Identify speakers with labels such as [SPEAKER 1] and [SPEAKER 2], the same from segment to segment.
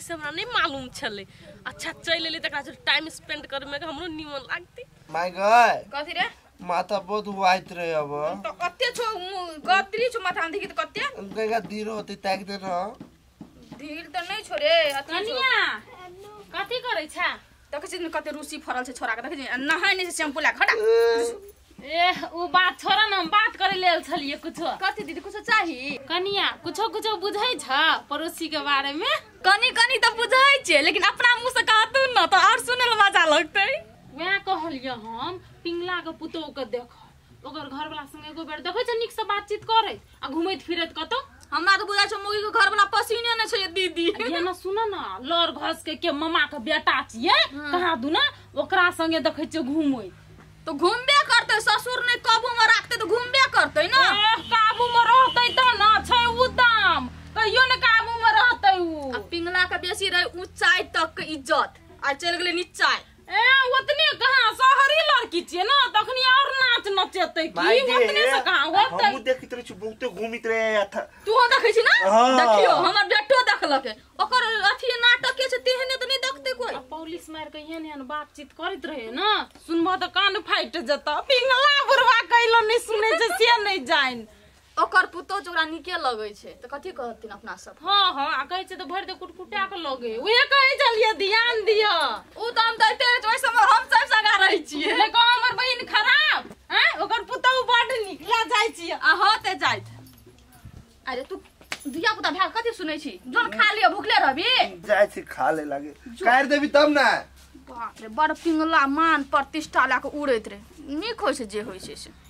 [SPEAKER 1] से हमरा नहीं मालूम छले। अच्छा चल लेली तकरा से टाइम स्पेंड करे में हमरो निमन लागती।
[SPEAKER 2] माय गॉड
[SPEAKER 3] कथि रे
[SPEAKER 2] माथा बहुत वाइट रे अब
[SPEAKER 3] तो कत्ते छो गत्री छो माथा देखि त कत्ते
[SPEAKER 2] गगा दिरो होती ताक दे न
[SPEAKER 3] ढील त नै छोरे अति
[SPEAKER 1] कनिया कथि करै छ?
[SPEAKER 3] देखै छी कत्ते रूसी फरल छै छोरा के देखै छी नहाय नै छै शैम्पू ला खड़ा
[SPEAKER 1] ए उ बात छोरा न बात करे लेल छलिए कुछो।
[SPEAKER 3] कथि दीदी कुछो चाही?
[SPEAKER 1] कनिया कुछो कुछो बुझै छ पड़ोसी के बारे में?
[SPEAKER 3] कनी कनी त बुझै छै लेकिन अपना मुंह से कहतु न त और सुने ल मजा लगतै।
[SPEAKER 1] वह कहलिए हम पिंगला के पुतो के देख ओकर घर वाला संगे एको बेर देखै छ निक से बातचीत करे आ घुमैत फिरैत कतो।
[SPEAKER 3] हमरा त बुझाइ छ मोगी के घर वाला पसीने नै छै दीदी।
[SPEAKER 1] ये न सुन न लर घस के ममा के बेटा छिए कहाँ दु न ओकरा संगे देखै छ घुमै
[SPEAKER 3] तो घुमबे करतै ससुर नै काबू में राखतै तो घुमबे करतै न।
[SPEAKER 1] काबू में रहतै त न छै उदाम कहियो न काबू में रहतै उ।
[SPEAKER 3] आ पिंगला के बेसी रहे ऊंचाई तक के इज्जत आ चल गेलै नीचाई।
[SPEAKER 1] ए ओतने कहां शहरी लड़की छिए न तखनी और नाच नचेतै की ओतने से कहां होतै।
[SPEAKER 2] हम देखित रहे छु बहुते घूमित रहे था
[SPEAKER 3] तू हो देखै छी न देखियो हमर बेटो देखलक ओकर अथी नाटक के छै तेहने त नै देखतै कोई।
[SPEAKER 1] पुलिस मार के एहन बातचीत करैत रहे न सुनबो त कान फाइट जता पिंगला बुरवा कैलो नै सुनै छै से नै जाइन।
[SPEAKER 3] ओकर पुतो जोरा निके लगै छै त कथि कहथिन अपना सब।
[SPEAKER 1] हां हां आ कहै छै त भर दे कुटकुटा के लगे ओहे कहै चलिए ध्यान दियो
[SPEAKER 3] उ त हम दैते ओइ समय हम सब संगा रहै छियै
[SPEAKER 1] ले कह हमर बहिन खराब हैं ओकर पुतो बड निक ला जाइ छियै
[SPEAKER 3] आ होते जाइत। अरे तू दिया पुता भा कथि सुनै छी जोन खा लियो भुखले रहबी
[SPEAKER 2] जाय छी खा ले लागे काट देबी तब ना।
[SPEAKER 3] बाप रे बड़ पिंगला मान प्रतिष्ठा ला के उड़ैत रे निक होय छै जे होय छै से।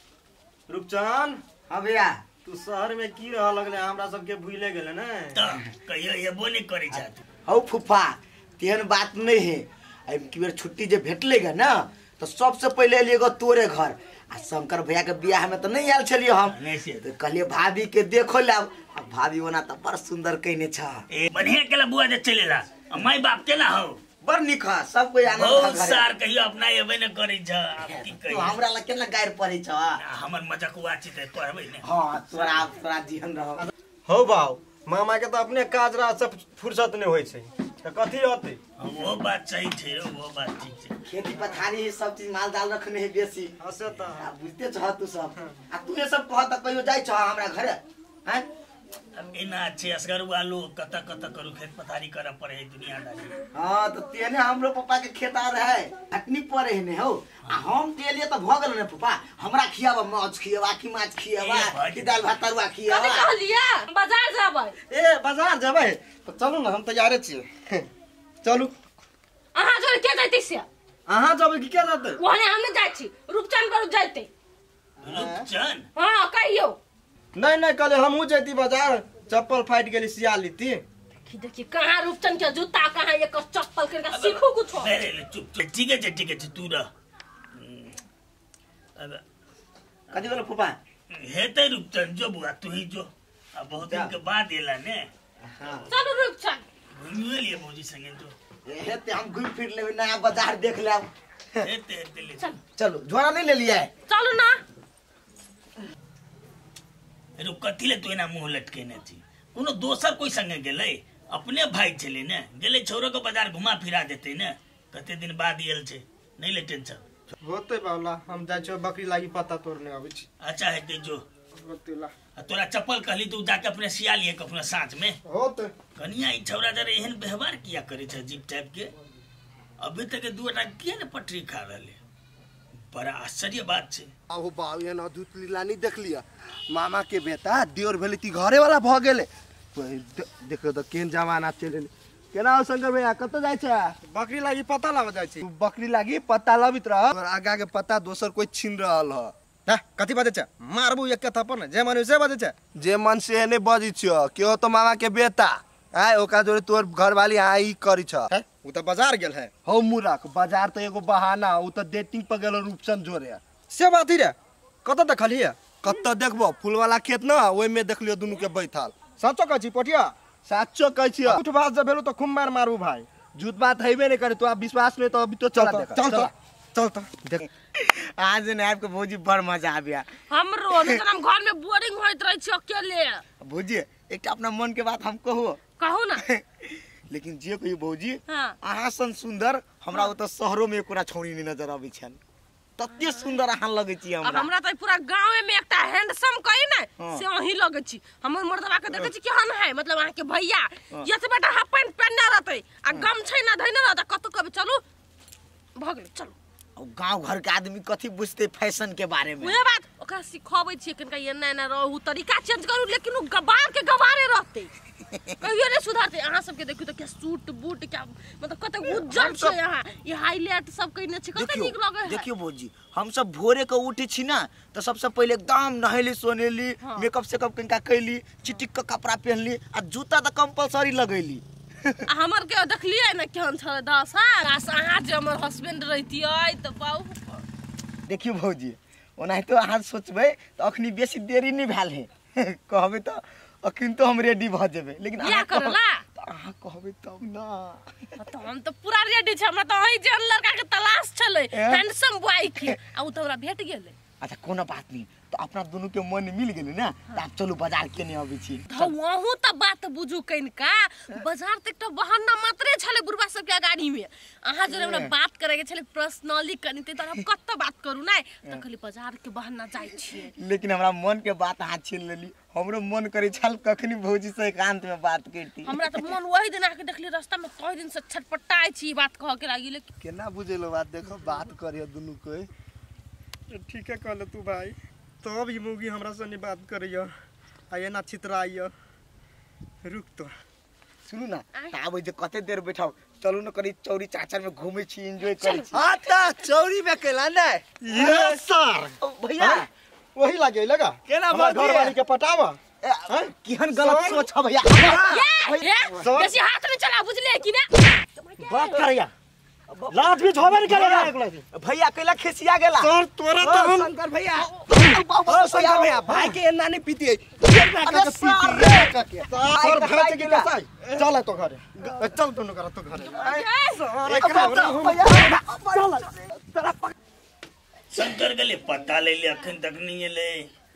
[SPEAKER 4] रूपचंद
[SPEAKER 5] हां भैया
[SPEAKER 4] तू शहर में की रह लगले हमरा सब के भूले गेले न
[SPEAKER 5] त कहियो एबो नै करै छ। हौ फुफा तेहन बात नै है अब की बेर छुट्टी जे भेटले ग न तो सबसे पहले एलिएगो तोरे घर आ शंकर भैया के बियाह में त नै आयल छलियो हम तो कहलिए भाभी के देखो लाब आ भाभी ओना त बड़ सुंदर कइने छ।
[SPEAKER 6] ए बढ़िया केला बुआ जे चलेला माई बाप केला हो
[SPEAKER 5] बड़ निक ह सब कोई आनंद
[SPEAKER 6] बहुत सार कहियो अपना एबे न करै छ अब की कहि
[SPEAKER 5] तो हमरा ला केना गायर परै छ
[SPEAKER 6] हमर मजाक वाचित करबै ने।
[SPEAKER 5] हां तोरा जीवन रह
[SPEAKER 4] हो बाऊ मामा के त अपने काज रात सब फुर्सत नै होय छै त कथि होतै।
[SPEAKER 6] वो बात सही छै वो बात ठीक छै
[SPEAKER 5] खेती पथारी सब चीज माल दाल रखने है बेसी
[SPEAKER 4] हसे त
[SPEAKER 5] बुझते छ तू सब आ तू ये सब कह त कहियो जाय छ हमरा घरे हैं
[SPEAKER 6] अब इना अच्छे असगर वालो कता कता करू खेत पथारी कर पड़े है दुनियादारी।
[SPEAKER 5] हां तो तेने हमरो पापा के खेत आ रहे हटनी पड़े है ने हो आ हम के लिए त भ गेल ने पापा हमरा खियावा माछ खियावा की माछ खियावा की दाल भात तरुआ खियावा।
[SPEAKER 1] कथि कहलिया बाजार जाबै?
[SPEAKER 4] ए बाजार जेबै त चलू न हम तैयारे छियै चलू।
[SPEAKER 1] अहाँ जोर के जाइते से
[SPEAKER 4] अहाँ जबै की के जातै
[SPEAKER 1] ओने हम नै जाय छी रूपचंद करू जाइते।
[SPEAKER 6] रूपचंद
[SPEAKER 1] हां कहियो
[SPEAKER 4] नहीं नहीं कल हमहू जैती बाजार चप्पल फाट गेली सिया लीती।
[SPEAKER 1] देखी कहां रूपचंद के जूता कहां एक चप्पल करके सीखू कुछ।
[SPEAKER 6] अरे चुप ठीक है तू रह अब
[SPEAKER 5] कथि बोल फुफा
[SPEAKER 6] हेते रूपचंद जो बुआ तू ही जो अब बहुत दिन के बाद एला ने।
[SPEAKER 5] हां
[SPEAKER 1] चलो रूपचंद
[SPEAKER 6] घूमिए लिए मौजी संगे तो
[SPEAKER 5] हेते हम घूम फिर लेबे नया बाजार देख लेब
[SPEAKER 6] हेते ले
[SPEAKER 5] चलो झोरा नहीं ले लिया है
[SPEAKER 1] चलो ना
[SPEAKER 6] रो कथिले तू एना मुंह लटके न छी कोनो दोसर कोई संगे गेलै अपने भाई छले ने गेलै छोरो के बाजार घुमा फिरा देते ने कते दिन बाद एल छे नहीं ले टेंशन
[SPEAKER 4] होते बावला हम जाय छ बकरी लागी पत्ता तोड़ने आबै छी।
[SPEAKER 6] अच्छा है जो
[SPEAKER 4] होतेला
[SPEAKER 6] तोरा चप्पल कहली तू जाके अपने सिया लिए अपना साथ में
[SPEAKER 4] होते
[SPEAKER 6] कनिया ई छौरा जरे एहन व्यवहार किया करे छ जीप टाइप के अभी तक दुटा किया ने पटरी खा रहले बड़ा आश्चर्य बात छे।
[SPEAKER 2] आहो बाऊ ये न दूत लीला नहीं देख लिया मामा के बेटा दियोर भेली ती घरे वाला भ गेले देखो त केन जमाना चले केना शंकर भैया कत जाय छ
[SPEAKER 4] बकरी लागी पत्ता लाव जाय छी।
[SPEAKER 2] तू बकरी लागी पत्ता लबित रह और आगा के पत्ता दोसर कोई छीन रहल ह
[SPEAKER 4] ह कथि बाजे छ मारबू एक थप्पड़ न जे माने से बाजे छ
[SPEAKER 2] जे मन से ने बजी छ के हो तो मामा के बेटा आय ओका जोरे तोर घरवाली आई करी छ
[SPEAKER 4] उ त बाजार गेल है
[SPEAKER 2] हो मुराक बाजार तो एगो बहाना उ त डेटिंग पर गेल रूपचंद जोरे
[SPEAKER 4] से बात ही रे कत देखलिए
[SPEAKER 2] कत देखबो फूल वाला खेत न ओइ में देख लियो दुनु के बैठल
[SPEAKER 4] सचो कहै छी पोटिया
[SPEAKER 2] साचो कहै छी
[SPEAKER 4] उठ बात जे भेलु त खुम्बार मारबू भाई
[SPEAKER 2] झूठ बात हैबे नहीं करे तो आप विश्वास नहीं तो अभी तो चला देख
[SPEAKER 4] चल त देख
[SPEAKER 5] आज ने आपके भौजी बड़ मजा आ गया
[SPEAKER 1] हमरो न हम घर में बोरिंग होइत रह छी अकेले।
[SPEAKER 5] भौजी एक अपना मन के बात हम कहू
[SPEAKER 1] कहू ना
[SPEAKER 5] लेकिन जे कहियो भौजी
[SPEAKER 3] हाँ।
[SPEAKER 5] अहाँ सन सुंदर हमरा ओतऽ शहरो में एकोरा छौरी नहीं नजर आबै छन। तते सुंदर अहाँ लगै छी
[SPEAKER 3] अब
[SPEAKER 5] हमरा।
[SPEAKER 3] हमरा तो पूरा गांव में एकटा हैंडसम कही ना
[SPEAKER 5] हाँ।
[SPEAKER 3] से वही लगे छी। हमर मर्दवा के देखे छी केहन है, मतलब अहाँ के भैया ये से बेटा हाफ पैंट पहनने रहते आ गम छै ना धइने रहता कतो कबे चलू भगले चलू।
[SPEAKER 5] अब गांव घर के आदमी कथी बुझते फैशन के बारे में।
[SPEAKER 3] उहे बात ओकरा सिखाबै छी कनका एना एना रहू तरीका चेंज करू, लेकिन उ गबार के गबारे रहते कहियो नहीं सुधारते। अहाँ सबके देखियो तो क्या सूट बूट क्या मतलब कते उज्जर छै यहाँ ये हाईलाइट सब कइने छै कते नीक लगे है।
[SPEAKER 5] देखियो भौजी हम सब भोरे के उठे छी ना तो सबसे पहले एकदम नहेली सोनेली मेकअप सेकअप कनका कैली चिटिक के कपड़ा पहनली आ जूता तो कंपलसरी लगैली।
[SPEAKER 3] हमर के देखलिए ना केहन छ दशा अहाँ जे हमर हस्बैंड रहितियै त बाऊ।
[SPEAKER 5] देखियो भौजी ओनाहितो अहाँ सोचबै तो अखनी बेसी देरी नहीं भेल है कहबै तो अखन तो हम रेडी भ जेबै, लेकिन
[SPEAKER 3] बियाह करला
[SPEAKER 5] अहाँ कहबै तब ना।
[SPEAKER 3] तो हम तो पूरा रेडी छ, हमरा तो ओही जे लड़का के तलाश छले हैंडसम बॉय के आ उ तो हमरा भेट गेलै।
[SPEAKER 5] अच्छा कोनो बात नहीं तो अपना दोनों के मन मिल गेलै ना त आप चलू बाजार केने आबै छी।
[SPEAKER 3] तो वहु त बात बुझू कनिका बाजार त एकटा बहाना मात्रे छले बुढ़वा सब के गाड़ी में। अहाँ जरे हमरा बात करे के छले पर्सनली कनी त हम कत्त बात करू ना त खाली बाजार के बहाना जाय छिए।
[SPEAKER 5] लेकिन हमरा मन के बात अहाँ छीन लेली। हमरो मन करे छल कखनी भौजी से एकांत में बात करती।
[SPEAKER 3] हमरा त मन वही दिन आके देखली रास्ता में कई दिन से छटपटाई छी बात कह के लागी, लेकिन
[SPEAKER 2] केना बुझेलो बात देखो बात करियो दुनु कोई।
[SPEAKER 4] ठीक है कहले तू भाई तब ई मुगी हमरा सने बात करियो आ एना छितराइयो। रुक तो
[SPEAKER 5] सुनू ना आबै जे कते देर बैठाओ चलू न करी चौरी चाचर में घूमे छी एंजॉय करै छी।
[SPEAKER 2] आता चौरी में केला नै
[SPEAKER 4] यस सर
[SPEAKER 5] भैया
[SPEAKER 4] वही लागे लगा
[SPEAKER 2] केना
[SPEAKER 4] हमरा
[SPEAKER 2] बात
[SPEAKER 4] घर वाली के पटावा
[SPEAKER 5] केहन गलत सोच है भैया।
[SPEAKER 3] बेसी हाथ नहीं चला बुझले कि ना
[SPEAKER 4] बात करिया लात भी झोबे नहीं करेगा एक लगी।
[SPEAKER 5] भैया कैला खिसिया गेला
[SPEAKER 4] सर तोरा तो हम
[SPEAKER 2] शंकर भैया ओ शंकर भैया भाई के एना नहीं पीती है जेल में आके पीती है।
[SPEAKER 4] सर भेज के कसाई चल तो घरे चल दोनों कर तो घरे
[SPEAKER 6] शंकर गले पता ले ले अखन तक नहीं ले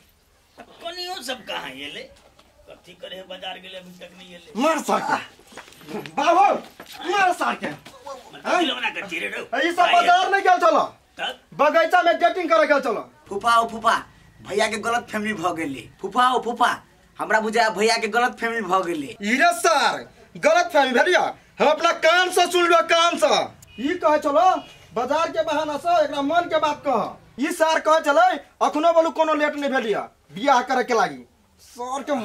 [SPEAKER 6] कनियो सब कहां ये ले कथी करे बाजार गेले अभी तक नहीं ले
[SPEAKER 4] मार साके बाबू मार साके
[SPEAKER 6] मतलब ना कर चिरे रो
[SPEAKER 4] ई सब बाजार में गेल चलो
[SPEAKER 6] तब
[SPEAKER 4] बगीचा में डेटिंग करे गेल चलो।
[SPEAKER 5] फूफा ओ फूफा भैया के गलत फैमिली भ गेली। फूफा ओ फूफा हमरा बुझा भैया के गलत फैमिली भ गेली।
[SPEAKER 4] इरे सर गलत फैमिली भैया हम अपना कान से सुन लो कान से ई कहे चलो बाजार के बहाना से एकरा मन के बात कह। ई सर कहे चले अखनो बोलू कोनो लेट नहीं भेलिया बियाह करे के लागी सर के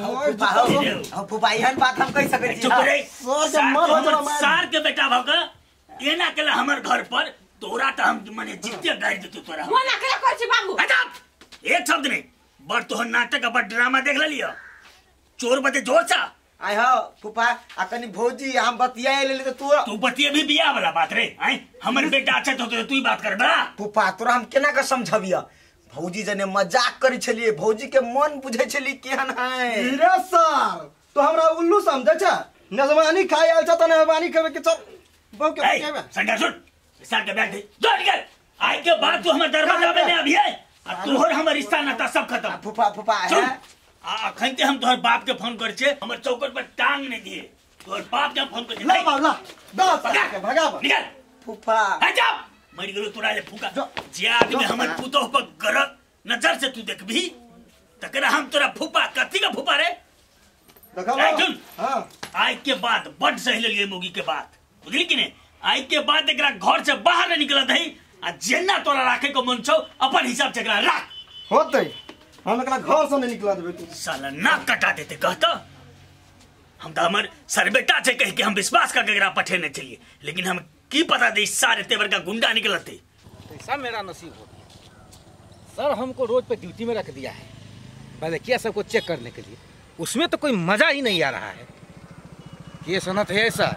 [SPEAKER 4] मोर
[SPEAKER 5] फूफा एहन बात हम कह सकै छी।
[SPEAKER 6] चुप रे
[SPEAKER 4] सर के मन हो जरा
[SPEAKER 6] सार के बेटा भग एना केला हमर घर पर तोरा त हम माने जित्ते गाड़ देतो तोरा
[SPEAKER 3] वो ना करे कोइ छी बाबू।
[SPEAKER 6] हटा एक शब्द नहीं बड़ तोहर नाटक बड़ ड्रामा देख लिया चोर बते जोर सा
[SPEAKER 5] आय हो फूफा आ कनी भौजी हम बतिया लेली त
[SPEAKER 6] तू बतिए भी बियाह वाला बात रे हैं हमर बेटा अच्छा तो तू ही बात कर बा।
[SPEAKER 5] फूफा तोरा हम केना के समझबिया भौजी जने मजाक करै छलिए भौजी के मन बुझै छली केहन है।
[SPEAKER 4] इरे सर तो हमरा उल्लू समझे छ नजवानी खाई आल छ त नजवानी खावे के चल बहु के कहबे
[SPEAKER 6] संडा सुन सर के बैठ दे दौड़ गए आज के बाद तू हमर दरवाजा पे नहीं अभी है और तोहर हमर रिश्ता नाता सब खत्म।
[SPEAKER 5] फूफा फूफा
[SPEAKER 6] सुन
[SPEAKER 5] है
[SPEAKER 6] अखन ते हम तोहर बाप के फोन कर छे हमर चौकट पर टांग नहीं दिए तोहर बाप के फोन कर
[SPEAKER 4] ला बाबला दस के भगा
[SPEAKER 6] निकल
[SPEAKER 5] फूफा
[SPEAKER 6] हट जा मर गेलो तोरा ले फूका जे आदमी हमर पुतोह पर गलत नजर से तू देखबी तकरा हम तोरा फूफा कथी का फूफा रे
[SPEAKER 4] देखा
[SPEAKER 6] सुन
[SPEAKER 4] हां
[SPEAKER 6] आज के बाद बड़ सही लगे मुगी के बात बुझली कि नहीं आज के बाद एकरा घर से बाहर नहीं निकलत है आ जेना तोरा राखे को मन छौ अपन हिसाब से एकरा राख
[SPEAKER 4] होतै हम एकरा घर से नहीं निकला देबे तू
[SPEAKER 6] साला नाक कटा देते कहता हम तो हमर सर बेटा से कह के हम विश्वास करके एकरा पठेने चलिए लेकिन हम की पता दे सारे तेवर का गुंडा निकलते
[SPEAKER 7] ऐसा मेरा नसीब हो गया सर हमको रोज पे ड्यूटी में रख दिया है पहले क्या सबको चेक करने के लिए उसमें तो कोई मजा ही नहीं आ रहा है। केस होना था ऐसा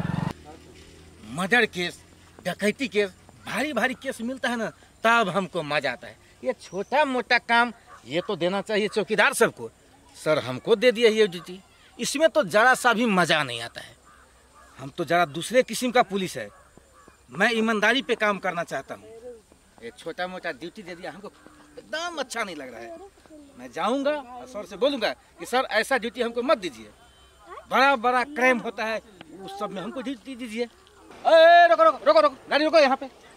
[SPEAKER 7] मर्डर केस डकैती केस भारी भारी केस मिलता है ना तब हमको मजा आता है। ये छोटा मोटा काम ये तो देना चाहिए चौकीदार सबको सर हमको दे दिया ये ड्यूटी इसमें तो जरा सा भी मजा नहीं आता है। हम तो जरा दूसरे किस्म का पुलिस है मैं ईमानदारी पे काम करना चाहता हूँ। ये छोटा मोटा ड्यूटी दे दिया हमको एकदम अच्छा नहीं लग रहा है। मैं जाऊंगा और सर से बोलूंगा कि सर ऐसा ड्यूटी हमको मत दीजिए बड़ा बड़ा क्राइम होता है उस सब में हमको ड्यूटी दीजिए। अरे रुको रुको रुको रुको, गाड़ी रुको यहाँ पे।